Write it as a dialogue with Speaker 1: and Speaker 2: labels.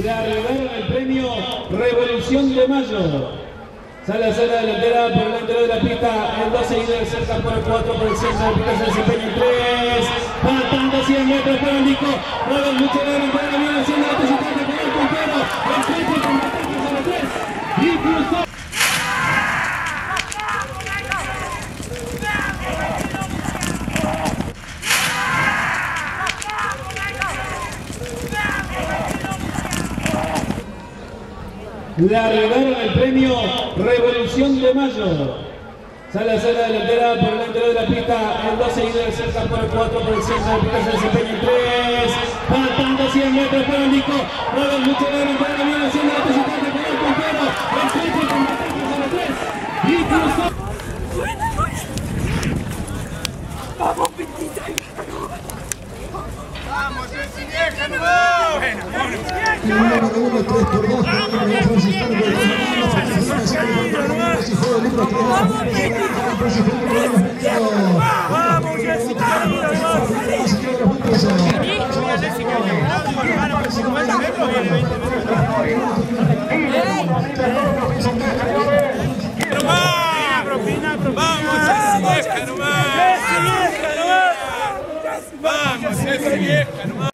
Speaker 1: Le arreglaron el premio Revolución de Mayo. Sale a la delantera por el interior de la pista, el 12 y de cerca por el 4, por el centro de la pista se desempeña en 3, patando 100 metros por el disco, mueve mucho de delantera, viene haciendo la visitante con el puntero, el centro con batalla sobre 3, y cruzó. Le arreglaron el premio Revolución de Mayo. Sale a la delantera por el interior de la pista, el 12 y de cerca por el 4, por el centro de la pista se desempeña en 3, patando 100 metros por el disco, mueve mucho de delantera, viene haciendo la visitante con el puntero, el centro con batalla sobre 3, y cruzó.
Speaker 2: ¡Vamos, Pitita!
Speaker 3: ¡Vamos, Jessy, vieja, no! Bueno,
Speaker 4: número 1, 3 por 2, franciscano por
Speaker 3: ¡Vamos, Jessy! ¡Vamos, Jessy, vieja, nomás!